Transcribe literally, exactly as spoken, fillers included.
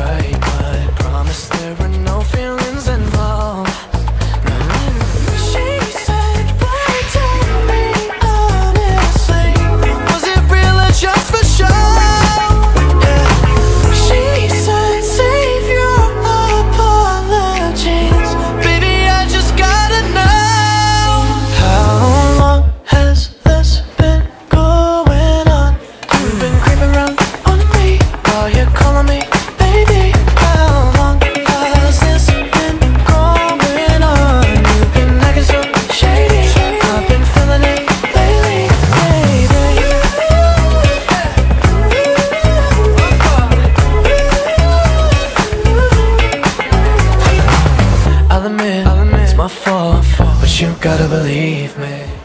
right, but promise there were no feelings involved. She said, boy, tell me honestly, was it real or just for show? Yeah. She said, save your apologies, baby, I just gotta know. How long has this been going on? You've been creeping around on me while you're calling me baby. How long has this been going on? You've been acting so shady, I've been feeling it lately, baby. I'll admit, I'll admit it's my fault, but you gotta believe me.